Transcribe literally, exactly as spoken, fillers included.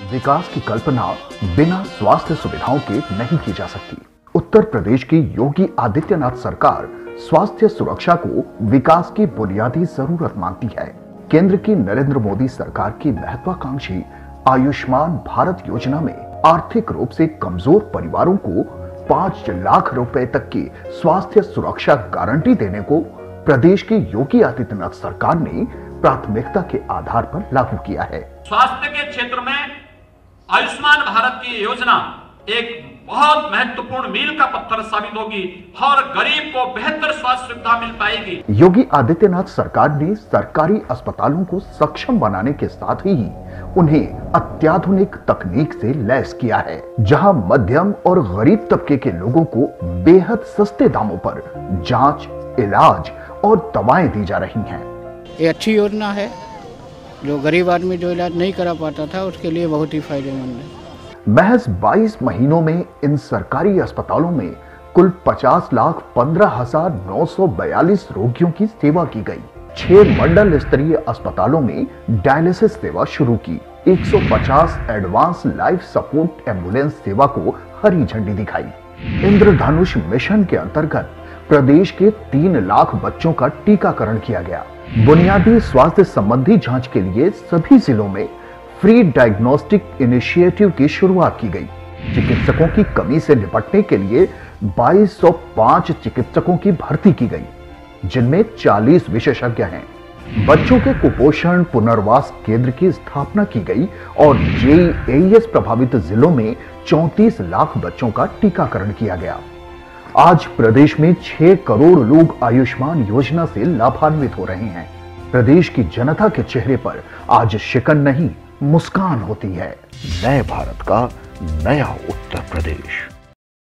विकास की कल्पना बिना स्वास्थ्य सुविधाओं के नहीं की जा सकती। उत्तर प्रदेश की योगी आदित्यनाथ सरकार स्वास्थ्य सुरक्षा को विकास की बुनियादी जरूरत मानती है। केंद्र की नरेंद्र मोदी सरकार की महत्वाकांक्षी आयुष्मान भारत योजना में आर्थिक रूप से कमजोर परिवारों को पांच लाख रुपए तक की स्वास्थ्य सुरक्षा गारंटी देने को प्रदेश की योगी आदित्यनाथ सरकार ने प्राथमिकता के आधार पर लागू किया है। स्वास्थ्य के क्षेत्र में आयुष्मान भारत की योजना एक बहुत महत्वपूर्ण मील का पत्थर साबित होगी और गरीब को बेहतर स्वास्थ्य सुविधा मिल पाएगी। योगी आदित्यनाथ सरकार ने सरकारी अस्पतालों को सक्षम बनाने के साथ ही उन्हें अत्याधुनिक तकनीक से लैस किया है, जहां मध्यम और गरीब तबके के लोगों को बेहद सस्ते दामों पर जांच, इलाज और दवाएं दी जा रही हैं। ये अच्छी योजना है, जो गरीब आदमी जो इलाज नहीं करा पाता था उसके लिए बहुत ही फायदेमंद है। महज बाईस महीनों में इन सरकारी अस्पतालों में कुल पचास लाख पंद्रह हजार नौ सौ बयालीस रोगियों की सेवा की गई। छह मंडल स्तरीय अस्पतालों में डायलिसिस सेवा शुरू की। एक सौ पचास एडवांस लाइफ सपोर्ट एम्बुलेंस सेवा को हरी झंडी दिखाई। इंद्रधनुष मिशन के अंतर्गत प्रदेश के तीन लाख बच्चों का टीकाकरण किया गया। बुनियादी स्वास्थ्य संबंधी जांच के लिए सभी जिलों में फ्री डायग्नोस्टिक इनिशिएटिव की शुरुआत की गई। चिकित्सकों की कमी से निपटने के लिए बाईस सौ पाँच चिकित्सकों की भर्ती की गई, जिनमें चालीस विशेषज्ञ हैं। बच्चों के कुपोषण पुनर्वास केंद्र की स्थापना की गई और जेईएस प्रभावित जिलों में चौंतीस लाख बच्चों का टीकाकरण किया गया। आज प्रदेश में छह करोड़ लोग आयुष्मान योजना से लाभान्वित हो रहे हैं। प्रदेश की जनता के चेहरे पर आज शिकन नहीं, मुस्कान होती है। नए भारत का नया उत्तर प्रदेश।